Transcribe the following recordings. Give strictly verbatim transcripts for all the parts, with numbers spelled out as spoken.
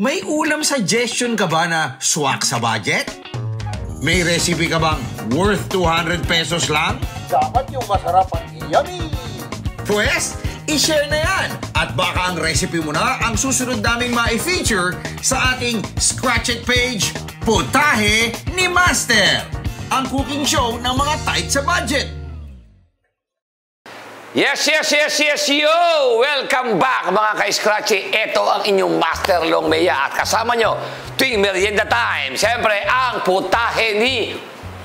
May ulam suggestion ka ba na swak sa budget? May recipe ka bang worth two hundred pesos lang? Dapat yung masarap at yummy! Pwes, i-share na yan! At baka ang recipe mo na ang susunod naming ma-feature sa ating Scratch It page, Putahe ni Master! Ang cooking show ng mga tight sa budget! Yes, yes, yes, yes, yo! Welcome back mga ka-Scratchy. Ito ang inyong Master Long Meya at kasama nyo tuwing merienda time. Siyempre, ang Putahe ni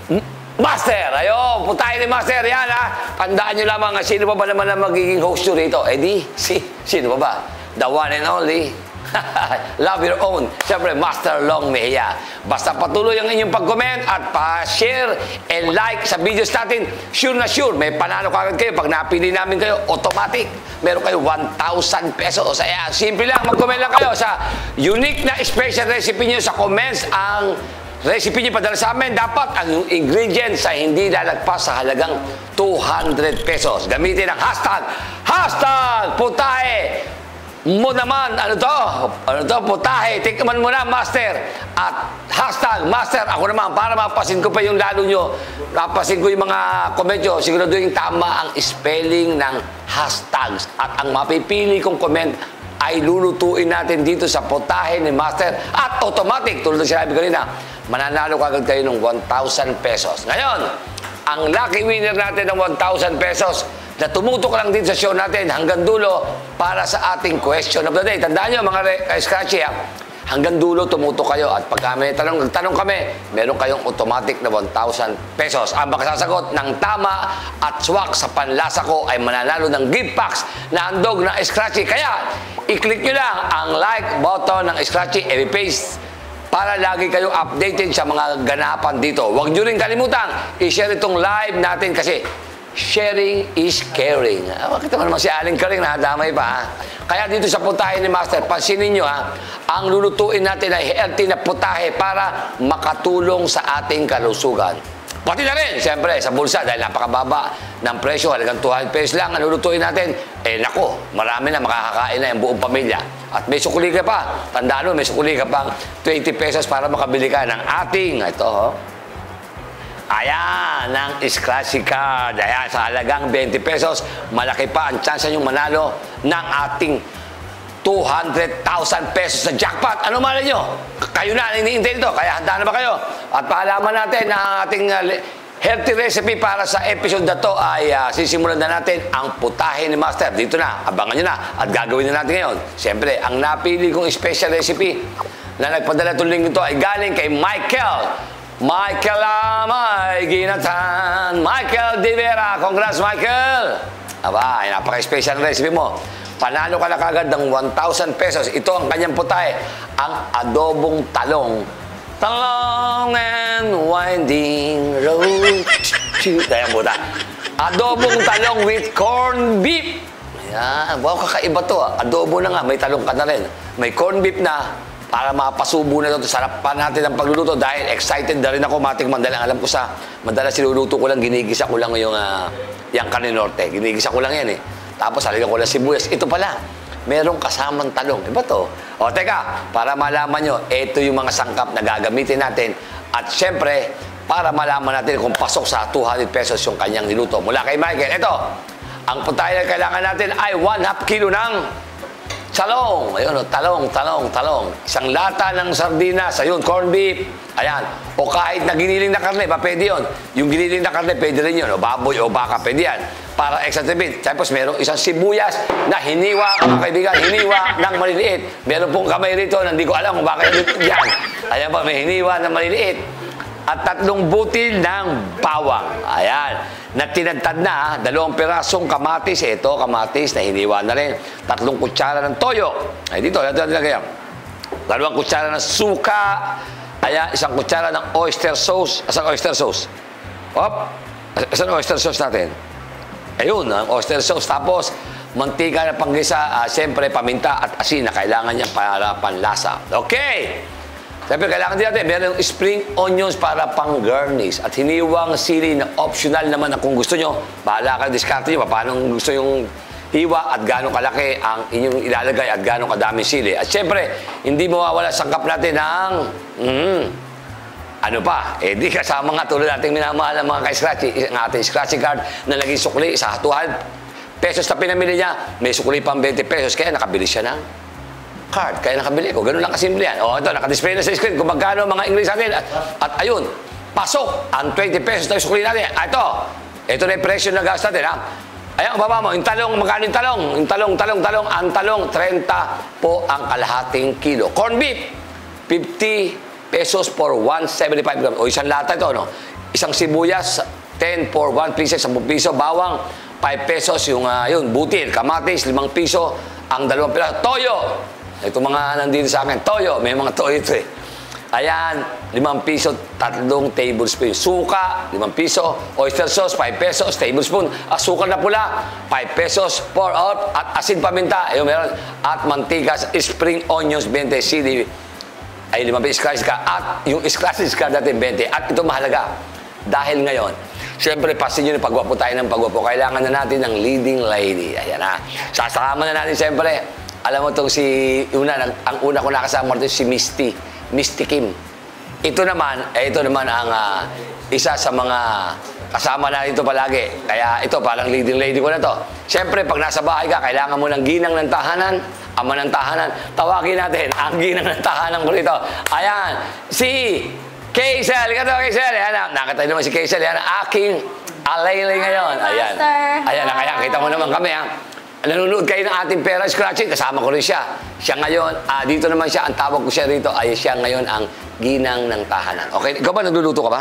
Master. Ayo, Putahe ni Master. Yan ha. Tandaan nyo lamang, sino pa ba naman ang magiging host nyo rito? Eh di, si, sino pa ba? The one and only. Love your own. Siyempre, Master Long Meya. Basta patuloy ang inyong pag-comment at pa-share and like sa videos natin. Sure na sure, may panalo kagad kayo. Pag napili namin kayo, automatic. Meron kayo one thousand pesos. Ayan, simple lang. Mag-comment lang kayo sa unique na special recipe nyo sa comments. Ang recipe nyo padala sa amin, dapat ang ingredients ay hindi lalagpas sa halagang two hundred pesos. Gamitin ang hashtag, hashtag Putahe mo naman, ano to? Ano to? Putahe. Tikman mo na, Master. At hashtag, Master, ako naman, para mapasin ko pa yung lalo nyo. Mapasin ko yung mga comment nyo. Siguraduhin tama ang spelling ng hashtags. At ang mapipili kong comment ay lulutuin natin dito sa Putahe ni Master. At automatic, tulad ng sinabi kanina, mananalo kagad kayo ng one thousand pesos. Ngayon, ang lucky winner natin ng one thousand pesos na tumutok lang din sa show natin hanggang dulo para sa ating question of the day. Tandaan nyo mga ka-Scratchy, hanggang dulo tumutok kayo at pag kami tanong, tanong kami, meron kayong automatic na one thousand pesos. Ang makasasagot ng tama at swak sa panlasa ko ay mananalo ng gift packs na handog ng Scratchy. Kaya, i-click nyo lang ang like button ng Scratchy, i-paste para lagi kayong updated sa mga ganapan dito. Huwag nyo rin kalimutan, i-share itong live natin kasi sharing is caring. Bakit naman naman si Aling Karing na damay pa, ha? Kaya dito sa Putahe ni Master, pansinin nyo, ha? Ang lulutuin natin ay healthy na putahe para makatulong sa ating kalusugan. Pati na rin, siyempre, sa bulsa, dahil napakababa ng presyo, halagang two hundred pesos lang ang lulutuin natin. Eh, nako, marami na, makakakain na yung buong pamilya. At may sukuli ka pa. Tandaan mo, may sukuli ka pang twenty pesos para makabili ka ng ating, ito, ho. Ayan, ng Scratchy card. Ayan, sa halagang twenty pesos, malaki pa ang chance nyo manalo ng ating two hundred thousand pesos sa jackpot. Ano malay nyo? Kayo na, iniintay nito. Kaya handa na ba kayo? At paalaman natin na ating uh, healthy recipe para sa episode na to ay uh, sisimulan na natin ang Putahe ni Master. Dito na, abangan nyo na. At gagawin na natin ngayon. Siyempre, ang napili kong special recipe na nagpadala tuling nito ay galing kay Michael. Michael Amay Ginatan. Michael De Vera. Congrats, Michael. Aba, ay napaka-special recipe mo. Panalo ka na kagad ng one thousand pesos. Ito ang kanyang putahe. Ang adobong talong. Talong and winding road. Ayan po ta. Adobong talong with corned beef. Ayan. Wow, kakaiba to. Adobo na nga. May talong ka na rin. May corned beef na. Para mapasubo na ito, sarap pa natin ang pagluluto dahil excited na rin ako matikman dahil alam ko sa madalas sinuluto ko lang, ginigisa ko lang yung uh, yung Carne Norte. Ginigisa ko lang yan eh. Tapos halika ko lang sibuyas. Ito pala, merong kasamang talong. Iba to? O teka, para malaman nyo, ito yung mga sangkap na gagamitin natin. At syempre, para malaman natin kung pasok sa two hundred pesos yung kanyang niluto. Mula kay Michael, ito, ang putahe na kailangan natin ay one half kilo ng talong. Ayun, talong, talong, talong. Isang lata ng sardinas. Ayun, corned beef. Ayan. O kahit na giniling na karne, pa pwede yun. Yung giniling na karne, pwede rin yun. O baboy o baka, pwede yan. Para extra bit. Tapos merong isang sibuyas na hiniwa, mga kaibigan, hiniwa ng maliliit. Meron pong kamay rito na hindi ko alam kung bakit yan. Ayan pa, may hiniwa na maliliit. At tatlong butil ng bawang. Ayan. Na tinadtad na, dalawang pirasong kamatis. Ito, kamatis na hiniwa na rin. Tatlong kutsara ng toyo. Ay, dito, ito na kaya. Dalawang kutsara ng suka. Ayan, isang kutsara ng oyster sauce. Isang oyster sauce. Hop. Isang oyster sauce natin. Ayun, ang oyster sauce. Tapos, mantika na panggisa. Uh, Siyempre, paminta at asin na kailangan niya para panlasa. Okay. Siyempre, kailangan din natin, meron spring onions para pang-garnish at hiniwang sili na optional naman na kung gusto nyo. Bahala ka, discarte nyo, paano gusto yung hiwa at gaano kalaki ang inyong ilalagay at gaano kadaming sili. At syempre, hindi mawawala sangkap natin ng mm, ano pa, eh di kasama nga tulad nating minamahal ng mga ka-scratchy, ang ating scratchy card na naging sukli sa two hundred pesos na pinamili niya, may sukli pang twenty pesos, kaya nakabili siya ng card, kaya nakabili ko. Ganun lang kasimple yan. O ito, nakadisplay na sa screen kung magkano mga English natin. At, at ayun, pasok ang twenty pesos na sukli natin. Ito, ito na yung presyo na gas natin, ha? Ayan, baba mo, yung talong, magkano yung talong? Yung talong, talong, talong, ang talong, thirty po ang kalahating kilo. Corn beef, fifty pesos for one seventy-five grams. O isang lata ito, no? Isang sibuyas, ten for one piece, ten piso. Bawang, five pesos. Yung, uh, yun, butil, kamatis, limang piso. Ang dalawang pila. Toyo. Ito mga nandito sa akin. Toyo. May mga toyo ito eh. Ayan, limang piso, tatlong tablespoon. Suka, limang piso. Oyster sauce, five pesos, tablespoon. Asukal na pula, five pesos. Pour out. At asin paminta, ayun meron. At mantikas, spring onions, twenty sili. Ay, limang piso scratch ka. At yung scratch card natin, twenty. At ito mahalaga. Dahil ngayon, siyempre, pasin nyo na pagwapo tayo ng pagwapo. Kailangan na natin ng leading lady. Ayan na. Sasakama na natin, siyempre. Alam mo itong si, una, ang una ko nakasama ito, si Misty. Misty Kim. Ito naman, eh, ito naman ang uh, isa sa mga kasama na ito palagi. Kaya ito, parang leading lady ko na to. Siyempre, pag nasa bahay ka, kailangan mo ng ginang ng tahanan, ama ng tahanan. Tawagin natin ang ginang ng tahanan ko rito. Ayan, si Kaysel. Ikaw to, Kaysel. Ayan, nakita naman si Kaysel. Ayan, aking alaylay ngayon. Ayan. Ayan, kaya kita mo naman kami, ha. Nanonood kayo ng ating pera scratching, kasama ko rin siya. Siya ngayon, uh, dito naman siya, ang tawag ko siya rito, ay siya ngayon ang ginang ng tahanan. Okay, ikaw ba nagluluto ka ba?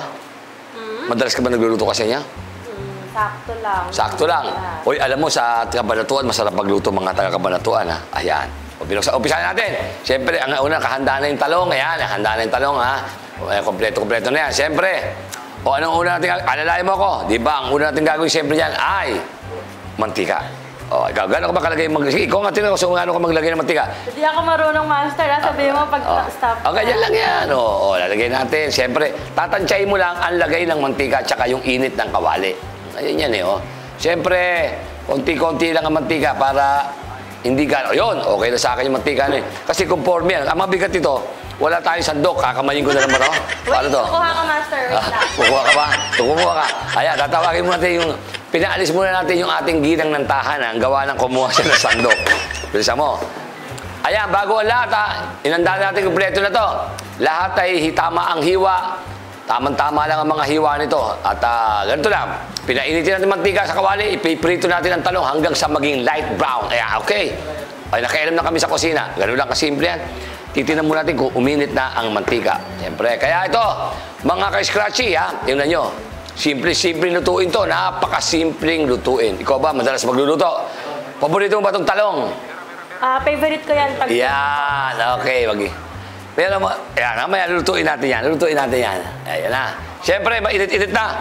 Mm. Madalas ka ba nagluluto ka sa niya? Mm, sakto lang. Sakto lang. Yeah. Uy, alam mo, sa Kabanatuan, masarap magluto mga taga-Kabanatuan, ha? Ayan. O, umpisahan natin. Siyempre, ang una, kahanda na yung talong. Ayan, handa na yung talong, ha? Kompleto-kompleto na yan. Siyempre, o anong una natin, alalayan mo ako, di ba? Ang una natin gagawin, siyempre yan, ay mantika. O, ikaw, gano'n ka ba kalagay mag... Ikaw nga tinanong kung gano'n ka maglagay ng mantika. Hindi ako marunong master, ha? Sabihin mo pag oh. stop. O, ganyan lang yan. O, o, lalagay natin. Siyempre, tatansyahin mo lang ang lagay ng mantika at saka yung init ng kawali. Ayan yan eh, o. Siyempre, konti-konti lang ang mantika para hindi gano'n. Yun, okay na sa akin yung mantika na eh. Kasi conforme yan. Ang mabigat ito, wala tayong sandok. Kakamayin ko na naman ito. Paano to? Kukuha ka, master. Wait lang. Kukuha ka ba? Kukuha ka. Ayan, tatawagin mo natin yung... Pinaalis muna natin yung ating ginang ng tahanan. Gawa ng kumuha siya ng sandok. Bilisan mo. Ayan, bago ang lahat, ha, inanda natin kumpleto na to. Lahat ay hitama ang hiwa. Tamang-tama lang ang mga hiwa nito. At uh, ganito lang. Pinainitin natin mantika sa kawali. Ipiprito natin ang talong hanggang sa maging light brown. Ayan, okay. Ay, nakailam na kami sa kusina. Ganun lang kasimple yan. Titinan mo natin kung uminit na ang mantika. Siyempre, kaya ito, mga ka-scratchy, ha, tingnan nyo. Simple-simple lutuin to. Napaka-simpleng lutuin. Ikaw ba, madalas magluluto? Paborito mo ba itong talong? Ah, uh, favorite ko yan. Pag yan. Okay, wag. Pero, yan, mamaya lulutuin natin yan. Lulutuin natin yan. Ayan na. Siyempre, mainit-init na.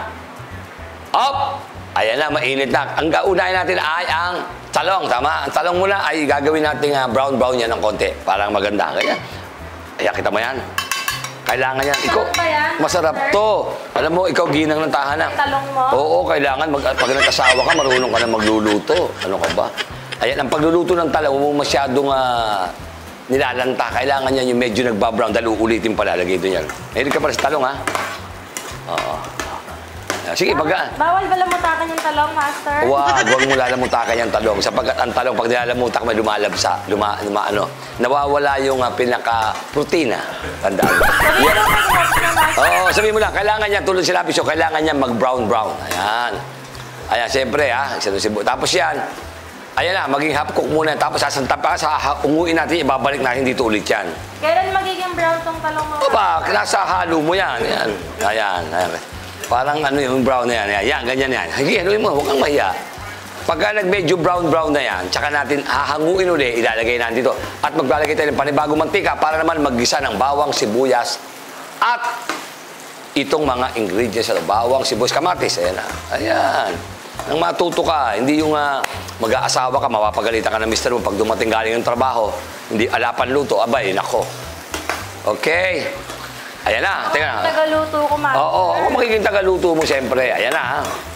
Up! Ayan na, mainit na. Ang gaunahin natin ay ang talong. Tama? Ang talong muna ay gagawin natin uh, brown-brown yan ng konti. Parang maganda. Kaya, ayan, kita mo yan. Kailangan yan. Ikaw, masarap to. Alam mo, ikaw ginang ng tahanan. Talong mo? Oo, kailangan. Mag, pag nag-asawa ka, marunong ka na magluluto. Ano ka ba? Ayan, ang pagluluto ng talong, huwag masyadong uh, nilalanta. Kailangan yan yung medyo nagbabrown. Dahil uulitin palalagay doon yan. Mahilig ka pala sa talong, ha? Oo. Sige, baga. Bawal ba lamutakan yung talong, master? Wag, wag mo lalamutakan yung talong. Sapagkat ang talong, pag nilalamutak, may lumalabsa. Luma, luma, ano, nawawala yung uh, pinaka-protina. Tandaan. Yeah. Oo, sabihin mo lang, kailangan niya, tulad sinabi siya, kailangan niya mag-brown-brown. Ayan. Ayan, siyempre, ha. Tapos yan, ayan na, maging half cook muna. Tapos sasantap pa, sa unguin natin, ibabalik natin dito ulit yan. Kailan magiging brown tong talong mo? O ba, nasa halo mo yan. Ayan, ayan, ayan. Parang ano yung brown na yan. Yan, ganyan yan. Sige, haluin mo, huwag kang mahiya. Pagka nag-medyo brown-brown na yan, tsaka natin hahanguin ulit, ilalagay natin dito. At maglalagay tayo ng panibagong mantika para naman maggisa ng bawang, sibuyas, at itong mga ingredients sa bawang, sibuyas, kamatis. Ayan na. Ayan. Nang matuto ka, hindi yung uh, mag-aasawa ka, mapapagalitan ka ng mister mo pag dumating galing yung trabaho, hindi alapan luto, abay, nako. Okay. Ayan na, teka na. Tagaluto ko, master. Oo, ako magiging tagaluto mo siyempre. Ayan na, ha.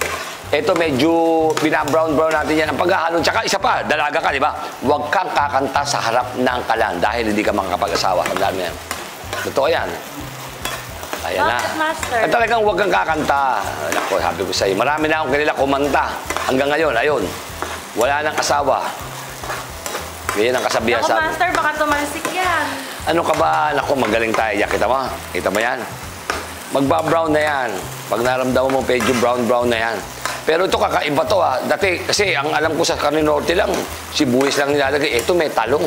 Ito medyo binabrown-brown natin yan. Ang paghahalo, tsaka isa pa, dalaga ka, di ba? Huwag kang kakanta sa harap ng kalan dahil hindi ka makakapag-asawa. Tandaan mo yan. Totoo yan. Ayan na. Bakit, Master? At talagang huwag kang kakanta. Ako, sabi ko sa'yo, marami na akong kanila kumanta. Hanggang ngayon, ayun. Wala nang asawa. Ganyan ang kasabihan Ako, sa akin. Master, baka tumalsik yan. Ano ka ba? Naku, magaling tayo. Yan, kita mo? Kita mo yan? Magba-brown na yan. Pag naramdaman mo, medyo brown-brown na yan. Pero ito kakaiba to ha. Dati, kasi ang alam ko sa Carne Norte lang, sibuyas lang nilalagay. Ito may talong.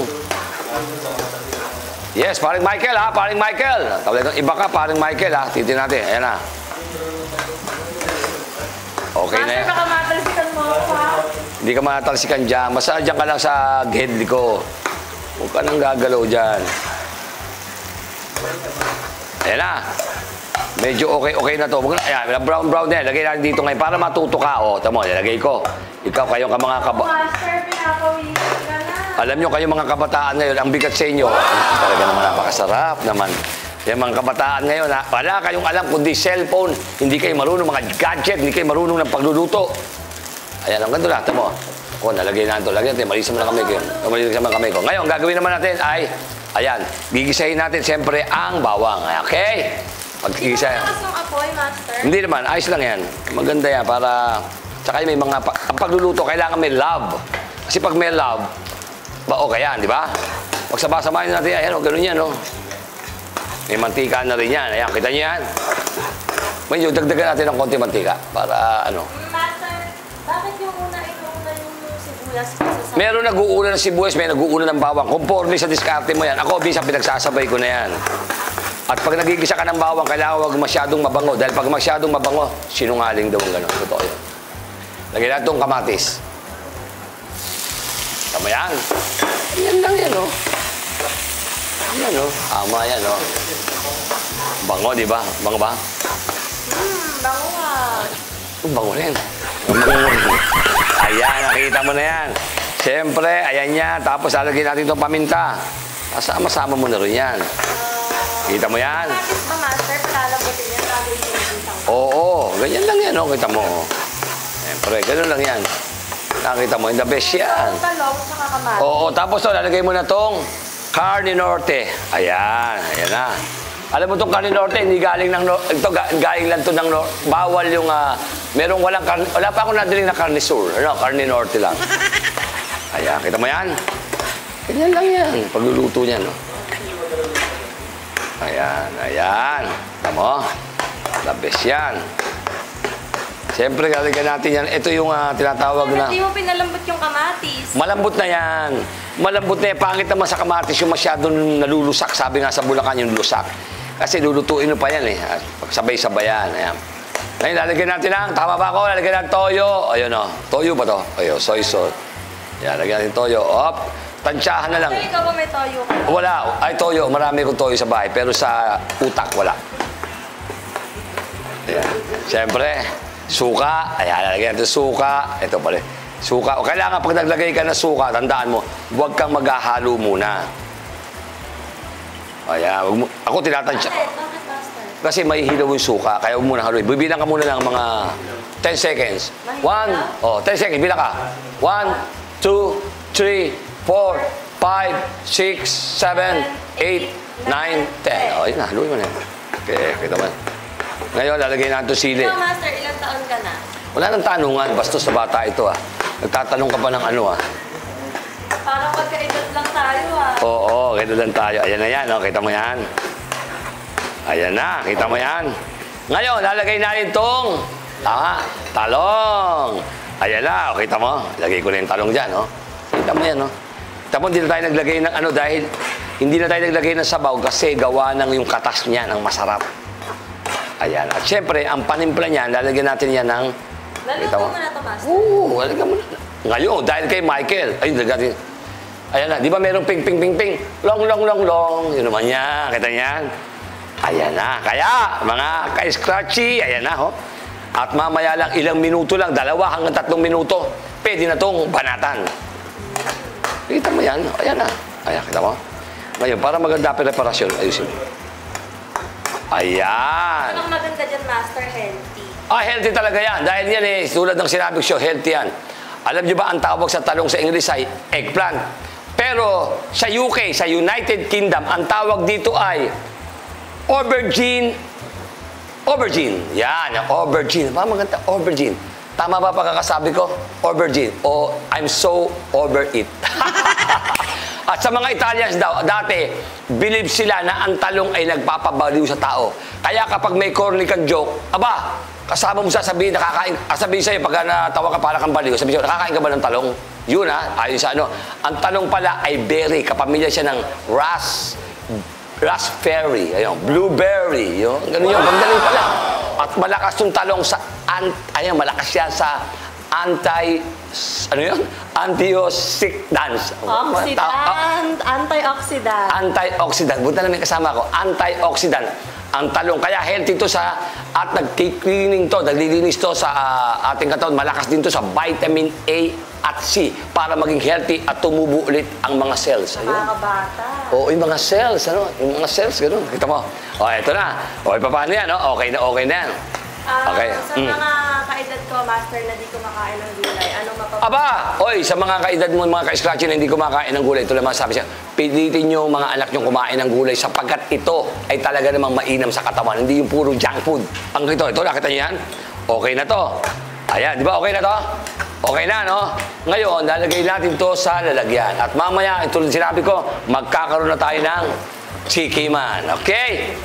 Yes, paring Michael ha, paring Michael. Iba ka, paring Michael ha. Titin natin, ayan na. Okay na Master, yan. baka matalsikan mo ako ha. Hindi ka matalsikan dyan. Basta dyan ka lang sa head ko. Huwag ka nang gagalaw dyan. Ayan na. Medyo okay-okay na to. Ayan, brown-brown na yan. Lagay natin dito ngayon para matuto ka. O, tamo, nilagay ko. Ikaw, kayong ka mga kaba... Master, pinapawisan ka na. Alam nyo, kayo mga kabataan ngayon, ang bigat sa inyo. Talaga naman napakasarap naman. Yung mga kabataan ngayon, ha? Wala kayong alam kundi cellphone. Hindi kayo marunong mga gadget. Hindi kayo marunong ng pagluluto. Ayan, ang ganito lahat mo. O, nalagay natin ito. Lagyan natin. Malisan mo na kamay ko. Malisan mo na kamay ko. Ngayon, gagawin naman natin ay, ayan, gigisahin natin siyempre ang bawang. Okay? Pag-igisa yan. Lakas ng apoy, Master. Hindi naman, ayos lang yan. Maganda yan para... Tsaka may mga... Ang pagluluto, kailangan may love. Kasi pag may love, ba okay yan, di ba? Pag sabasamahin natin, ayan, o, ganun yan, o. May mantika na rin yan. Ayan, kita niyo yan. Medyo dagdagan natin ng konti mantika para, ano. Master, bakit yung una inuuna yung sibuyas sa sa... Meron nag-uuna ng sibuyas, may nag-uuna ng bawang. Conforme sa diskarte mo yan. Ako, bisa pinagsasabay ko na yan. At pag nagigisa ka ng bawang, kailangan huwag masyadong mabango. Dahil pag masyadong mabango, sinungaling daw ang gano'n. Totoo yun. Lagyan natin itong kamatis. Tama yan. Yan lang yan, oh. Yan, oh. Tama yan, oh. Bango, di ba? Bango ba? Hmm, bango ah. Bango rin. Bango rin. Ayan, nakita mo na yan. Siyempre, ayan yan. Tapos lalagyan natin itong paminta. Kasama-sama mo na rin yan. Kita mo yan? Bakit ba, Master, palalabutin yan bago yung pinagintang? Oo, ganyan lang yan, oh. Kita mo. Siyempre, ganun lang yan. Nakita mo, the best yan. Talong sa kamatis. Oo, tapos to, lalagay mo na tong Carne Norte. Ayan, ayan na. Alam mo tong Carne Norte, hindi galing ng Norte. Ito, galing lang to ng Norte. Bawal yung, uh, merong walang, wala pa ako nadiling na Carne Sur. Ano, Carne Norte lang. Ayan, kita mo yan? Ganyan lang yan. Pagluluto niyan, no? Ayan, ayan. Kita mo? The best yan. Siyempre, lalagyan natin yan. Ito yung uh, tinatawag na... Hindi mo pinalambot yung kamatis. Malambot na yan. Malambot na yan. Pangit naman sa kamatis yung masyadong nalulusak. Sabi nga sa Bulacan yung lusak. Kasi lulutuin mo pa yan eh. Pagsabay-sabayan. Ayan. Ngayon, lalagyan natin ang... Tama ba ako? Lalagyan natin toyo. Ayun o. Toyo ba to? Ayun, soy sauce. Ayan, lalagyan natin toyo. Op. Tansyahan na lang. So, ikaw ba may toyo ka? Wala. Ay, toyo. Marami kong toyo sa bahay. Pero sa utak, wala. Ayan. Siyempre... Suka, ayan, lalagyan natin suka. Ito pala, suka. O kailangan pag naglagay ka ng suka, tandaan mo, huwag kang maghahalo muna. Ayan, wag mo, ako tinatansya. Bakit? Bakit, Master? Kasi may hilaw yung suka, kaya huwag muna haluin. Bibilang ka muna ng mga ten seconds. one, oh, ten seconds, bilang ka. one, two, three, four, five, six, seven, eight, nine, ten. O, yun na, haluin mo na. Okay, kita mo. Ngayon, lalagay natin sili. Ikaw, Master, ilang taon ka na? Wala nang tanungan, bastos sa bata ito ah. Nagtatanong ka pa ng ano ah. Parang magkaedad lang tayo ah. Oo, kaya lang tayo. Ayan na yan, oh. Kita mo yan. Ayan na, kita mo yan. Ngayon, lalagay natin itong ah, talong. Ayan na, oh. Kita mo. Lagay ko na yung talong dyan, oh. Kita mo yan, oh. Tapos hindi na tayo naglagay ng ano dahil hindi na tayo naglagay ng sabaw kasi gawa ng yung katas niya ng masarap. Ayan. At syempre, ang panimpla niyan, lalagyan natin yan ng... Laluto mo na ito, Master. Oo, lalagyan mo na. Ngayon, dahil kay Michael, ayun, lalagyan natin. Ayan na, di ba merong ping, ping, ping, ping? Long, long, long, long. Yun naman yan. Kita niyan. Ayan na. Kaya, mga ka-scratchy, ayan na, ho. At mamaya lang, ilang minuto lang, dalawa hanggang tatlong minuto, pwede na itong banatan. Kita mo yan. Ayan na. Ayan, kita mo. Ngayon, para maganda preparasyon, ayusin mo. Ayan. Anong maganda dyan, Master? Healthy. Ah, healthy talaga yan. Dahil yan eh, tulad ng sinabi ko, healthy yan. Alam niyo ba, ang tawag sa talong sa English ay eggplant. Pero sa U K, sa United Kingdom, ang tawag dito ay aubergine. Aubergine. Yan, aubergine. Ba, maganda, aubergine. Tama ba pagkakasabi ko? Aubergine. O, I'm so over it. At sa mga Italians daw, dati, believe sila na ang talong ay nagpapabaliw sa tao. Kaya kapag may corny kang joke, aba, kasama mo sasabihin, nakakain, sabihin sa'yo, pag natawa ka para kang baliw, sabihin sa'yo, nakakain ka ba ng talong? Yun ha, ayon sa ano. Ang talong pala ay berry, kapamilya siya ng ras, raspberry, ayun, blueberry, yun, ganun yun, pagdaling pala. At malakas yung talong sa, an, ayun, malakas siya sa anti, ano yun? Antioxidants. Oxidant. Antioxidant. Antioxidant. Buta na may kasama ko. Antioxidant. Ang talong. Kaya healthy to sa, at nag-cleaning to, naglilinis to sa uh, ating katawan. Malakas din to sa vitamin A at C para maging healthy at tumubo ulit ang mga cells. Ayun. Mga kabata. Oo, yung mga cells, ano? Yung mga cells, gano'n. Kita mo. O, eto na. O, paano yan, no? Okay na, okay na yan. Uh, Okay. Sa Mm. mga kaedad ko, master, na di kumakain ng gulay, anong mapapagawa? Aba! Oy, sa mga kaedad mo, mga ka-scratchy na hindi kumakain ng gulay, ito lang masasabi siya, pilitin nyo mga anak nyo kumain ng gulay sapagkat ito ay talaga namang mainam sa katawan. Hindi yung puro junk food. Ang ito, ito, nakita nyo yan? Okay na to. Ayan, di ba okay na to? Okay na, no? Ngayon, lalagay natin to sa lalagyan. At mamaya, ito lang sinabi ko, magkakaroon na tayo ng chikiman. Okay?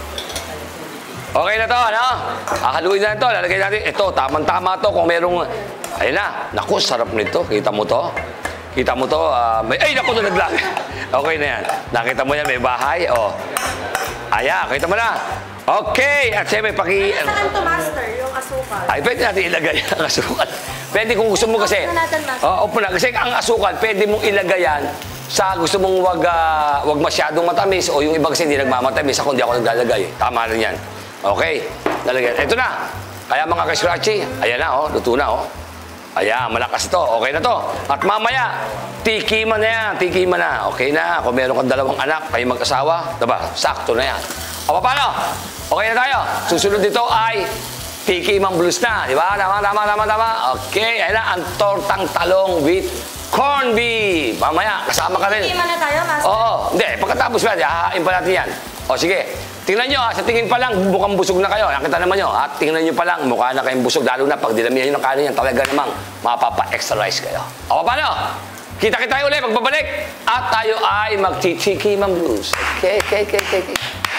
Okay na to, ano? Haluin na ito, lalagay natin. Ito, tamang-tama to kung merong... Ayun na. Naku, sarap nito. Kita mo to? Kita mo to? Uh, may... Ay, naku, nalaglag. Okay na yan. Nakita mo yan, may bahay. Oh. Ayan, kita mo na. Okay. At siyempre, paki... Ano saan to, master? Yung asukal? Ay, pwede natin ilagay ang asukal. Pwede kung gusto mo kasi... Ano natin, master? Oo, uh, na. Kasi ang asukal, pwede mong ilagay yan sa gusto mong wag, uh, wag masyadong matamis o yung iba kasi hindi nagmamatamis. Ako hindi ako naglalagay. Tama rin yan. Okay, lalagyan. Ito na. Kaya mga ka-scratchy, ayan na, oh, luto na, oh. Ayan, malakas to. Okay na to. At mamaya, tikiman na yan, tikiman na. Okay na, kung meron kang dalawang anak, kayo mag-asawa, diba? Sakto na yan. O, paano? Okay na tayo. Susunod dito ay tikiman blues na, di ba? Tama, tama, tama, tama. Okay, ayan na, ang tortang talong with corned beef. Mamaya, kasama ka rin. Tikiman na tayo, master? Oo, hindi. Pagkatapos ba, hahain pa natin yan. O, sige. Tingnan nyo, ha, sa tingin pa lang, mukhang busog na kayo. Nakita naman nyo, at tingnan nyo pa lang, mukha na kayong busog. Lalo na pag dinamihan nyo ng kanin yan, talaga namang mapapa-exercise kayo. O, paano? Kita-kita tayo ulit, pagbabalik. At tayo ay mag-chichiki mang blues. Okay, okay, okay, okay.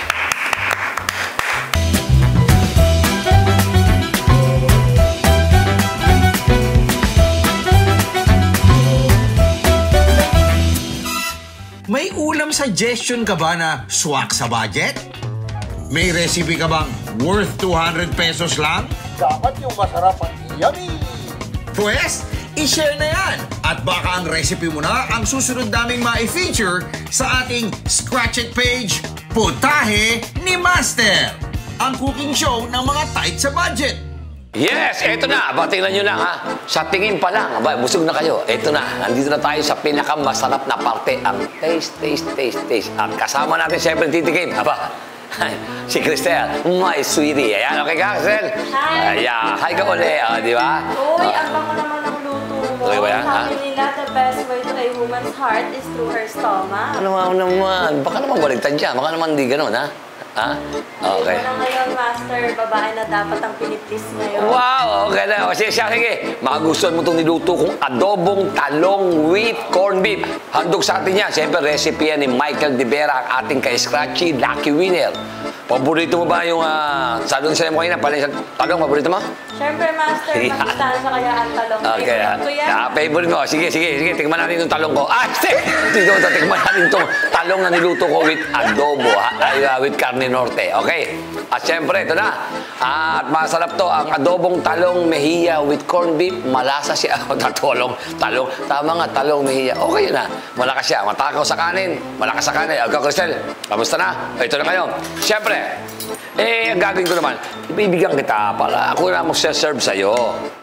May ulam suggestion ka ba na swak sa budget? May recipe ka bang worth two hundred pesos lang? Dapat yung masarap at yummy! Pwes, i-share na yan! At baka ang recipe mo na ang susunod naming ma-feature sa ating Scratch It page, Putahe ni Master! Ang cooking show ng mga tight sa budget! Yes, eto na. Aba, tingnan nyo lang, ha. Sa tingin pa lang, aba, busog na kayo. Eto na. Nandito na tayo sa pinakamasarap na parte, ang taste, taste, taste, taste. At kasama natin, siyempre, titikim. Aba, si Cristel, my sweetie. Ayan, okay ka, Cristel? Hi. Ayan, hi ka uli, oh, di ba? Uy, ang bango naman ng luto mo. Okay ba yan, ha? Sabi nila, the best way to a woman's heart is through her stomach. Ano naman naman? Baka naman baligtad dyan. Baka naman di ganun, ha? Ha? Okay. Ito na ngayon, master, babae na dapat ang pinipis ngayon. Wow! Okay na. O, sige, sige. Magustuhan mo itong niluto kong adobong talong with corned beef. Handog sa atin yan. Siyempre, recipe yan ni Michael De Vera, ang ating ka-scratchy lucky winner. Paborito mo ba yung, uh, sabi ko sa'yo mo kanina, pala isang talong, paborito mo? Siyempre, master, Yeah. masustansya kaya ang talong. Okay. Favorite ko yan. Ah, favorite mo. Sige, sige, sige. Tikman natin itong talong ko. Ah, sige! Dito, tikman natin itong talong na niluto ko with adobo, ha? Ay, uh, with carne norte. Okay? At siyempre, ito na. Ah, at masarap to, ang adobong talong mejia with corned beef. Malasa siya. Tatolong, talong. Tama nga, talong mejia. Okay na. Malakas siya. Matakaw sa kanin. Malakas sa kanin. Ikaw, Cristel, kamusta na? Ito na kayo. Siyempre, eh, ang gagawin ko naman, ibibigyan kita para ako na mag-serve sa'yo.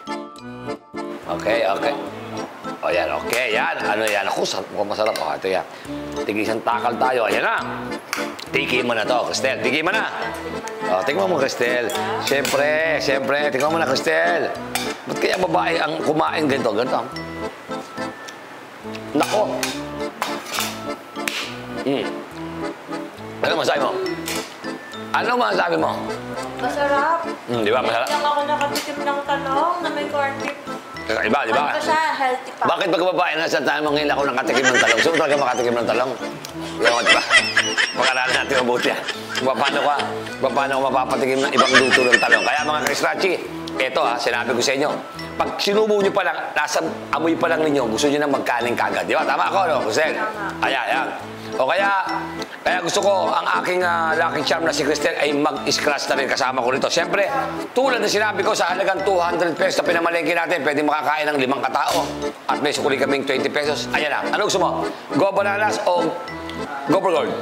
Okay, okay. O yan, okay, yan. Ano yan? Ako, mukhang masarap. O, ito yan. Tigisang takal tayo. Ayan na. Tiki mo na to, Cristel. Tiki mo na. Tikman nga Oh, tingnan mo, Cristel. Siyempre, siyempre. Tingnan mo na, Cristel. Ba't kaya babae ang kumain ganito? Ganito. Nako. Hmm. Ano masabi mo? Ano masabi mo? Masarap. Hmm, di ba? Masarap. Hindi lang ako nakatikim ng talong na may corn beef. Iba, di ba? Ano pa siya? Healthy pa. Bakit pag babae na sa tayo ngayon ako nakatikim ng talong? Sino talaga makatikim ng talong? Yung pa. Pag-aralan natin mabuti yan. Paano ka? Paano ka mapapatikim ng ibang luto ng talong? Kaya mga Kris-Rachi, eto ha, sinabi ko sa inyo. Pag sinubo nyo pa lang, nasa amoy pa lang ninyo, gusto nyo nang magkaning kagad. Di ba? Tama ako, no? Kusel? Ayan, ayan. O kaya, kaya gusto ko ang aking uh, lucky charm na si Cristel ay mag-scratch na rin kasama ko rito. Siyempre, tulad na sinabi ko sa halagang two hundred pesos na pinamalengke natin, pwede makakain ng limang katao. At may sukuli kaming twenty pesos. Ayan na. Ano gusto mo? Go Bananas o Go for Gold?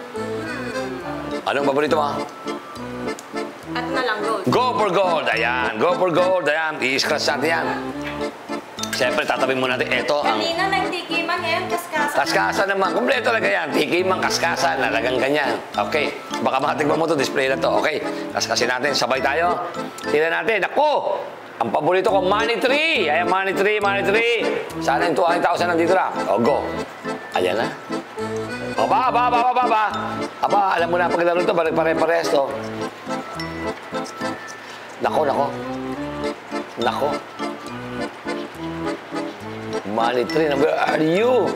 Anong paborito mo? At na lang, gold. Go for Gold. Ayan. Go for Gold. Ayan. I-scratch natin yan. Siyempre, tatabi mo natin. Ito ang... Kanina nagtikiman, ngayon kaskasan. Kaskasan naman. Kompleto talaga yan. Tikiman, kaskasan. Nalagang ganyan. Okay. Baka makatigman mo to. Display na to. Okay. Kaskasin natin. Sabay tayo. Tignan natin. Ako! Ang paborito ko, Money Tree. Ayan, Money Tree, Money Tree. Sana yung two hundred thousand nandito na. O, go. Ayan na. Aba, aba, aba, aba, aba. Aba, alam mo na, paglaro ito, pare-pare-pares to. Nako, nako. Nako. Money Tree, where are you?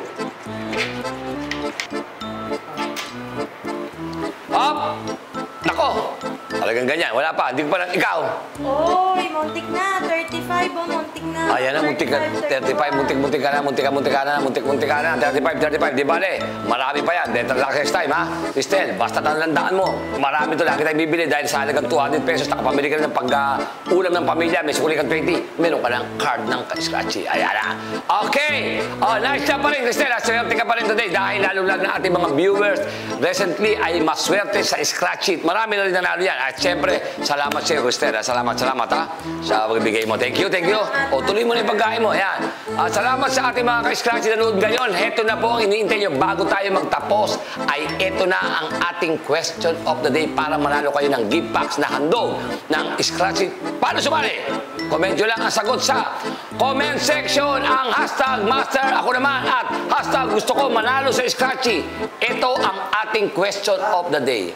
Up! Nako! Talagang ganyan. Wala pa. Hindi pa lang ikaw. Oy, muntik na. thirty-five, oh, muntik na. Ayan na, muntik ka. thirty-five, muntik, muntik ka na. Muntik ka, muntik ka na. Muntik, muntik ka na. thirty-five, thirty-five. Di bale? Marami pa yan. Dito lang next time, ha? Cristel, basta talandaan mo. Marami to lagi tayong bibili dahil sa halagang two hundred pesos. Nakapamili ka na ng pag-ulam ng pamilya. May sukuli kang twenty. Meron ka ng card ng Scratchy. Ayan na. Okay. Oh, nice job pa rin, Cristel. Swerte ka pa rin today dahil lalo-lalo na ating mga viewers recently ay maswerte sa Scratchy. Marami na rin nanalo yan. At syempre, salamat sa iyo, Cristel. Salamat, salamat, ha? Sa pagbibigay mo. Thank you, thank you. O, tuloy mo na yung pagkain mo. Ayan. At salamat sa ating mga ka-Scratchy na nanood ngayon. Heto na po ang iniintay nyo. Bago tayo magtapos, ay eto na ang ating question of the day para manalo kayo ng gift packs na handog ng Scratchy. Paano sumali? Comment nyo lang ang sagot sa comment section ang hashtag master ako naman at hashtag gusto ko manalo sa Scratchy. Ito ang ating question of the day.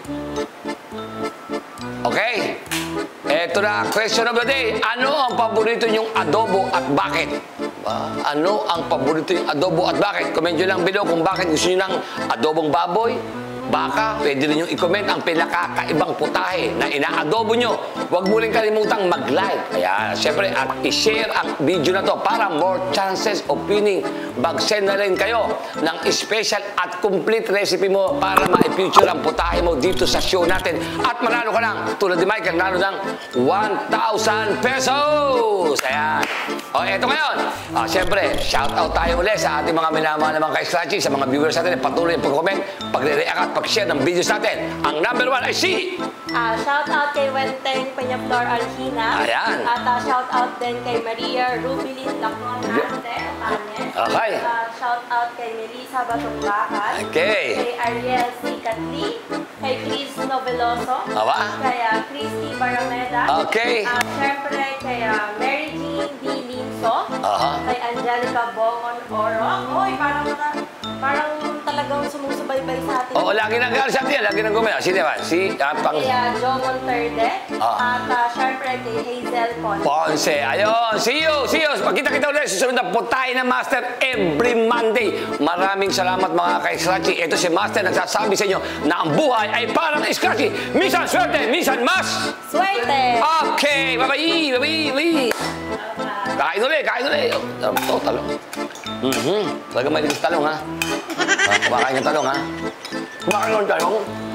Okay? Ito na, question of the day. Ano ang paborito nyong adobo at bakit? Uh, ano ang paborito yung adobo at bakit? Comment nyo lang below kung bakit gusto nyo ng adobong baboy, baka, pwede rin yung i-comment ang pinakakaibang putahe na inaadobo nyo. Huwag mo rin kalimutang mag-like. Kaya, syempre, at i-share ang video na to para more chances of winning. Mag-send na rin kayo ng special at complete recipe mo para ma-future ang putahe mo dito sa show natin. At manalo ka lang, tulad ni Michael, nanalo ng one thousand pesos. Ayan. O, eto ngayon. Ah, syempre, shout out tayo ulit sa ating mga minamahal na mga ka-Scratchy, sa mga viewers natin. Patuloy yung pag-comment, pag-react at pag-share ng videos natin. Ang number one ay si... Uh, shout out kay Wenteng Peñaflor Alhina. Ayan. At uh, shout out din kay Maria Rubilin Lacona. Okay. Uh, shout out kay Melissa Batungbakan. Okay. Kay Ariel C. Catli. Kay Chris Noveloso. Awa. Kay uh, Christy Barameda. Okay. Uh, Siyempre kay uh, Mary Jean D. Linso. Aha. Kay Angelica Bongon Oro. Oy, parang parang talagang sumusubaybay sa atin. Oo, lagi nang galing sa atin. Lagi nang gumaya. Sino ba? Si... Uh, pang... Kay uh, Joe Monterde. Ah. At uh, siyempre kay Hazel Ponce. Ponce. Ayun. See you. See you. Magkita-kita ulit. Susunod na putahe ng Master every Monday. Maraming salamat mga ka-Scratchy. Ito si Master nagsasabi sa inyo na ang buhay ay parang Scratchy. Minsan swerte, minsan mas... Swerte! Okay. Bye-bye. Bye-bye. Bye-bye. Kain ulit. Kain ulit. Ito, talong. Mm-hmm. Talaga may linis talong, ha? Ah, kumakain ng talong, ha? Kumakain ng talong.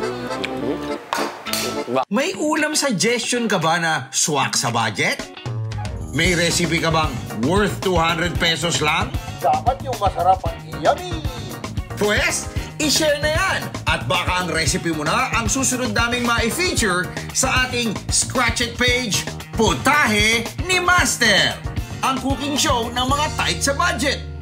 May ulam suggestion ka ba na swak sa budget? May recipe ka bang worth two hundred pesos lang? Dapat yung masarap at yummy! Pwes, i-share na yan! At baka ang recipe mo na ang susunod naming ma-feature sa ating Scratch It page, Putahe ni Master! Ang cooking show ng mga tight sa budget.